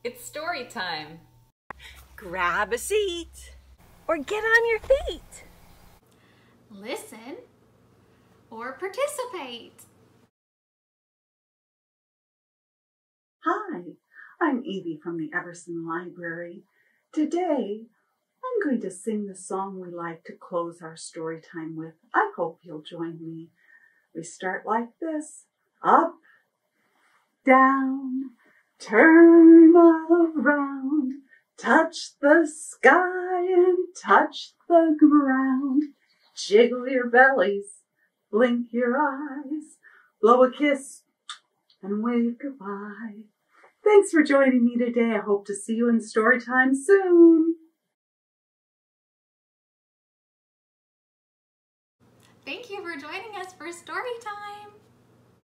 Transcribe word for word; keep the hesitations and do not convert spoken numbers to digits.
It's story time. Grab a seat or get on your feet. Listen or participate. Hi, I'm Evie from the Everson Library. Today, I'm going to sing the song we like to close our story time with. I hope you'll join me. We start like this. Up, down, turn around, touch the sky and touch the ground. Jiggle your bellies, blink your eyes, blow a kiss and wave goodbye. Thanks for joining me today. I hope to see you in Storytime soon. Thank you for joining us for Storytime.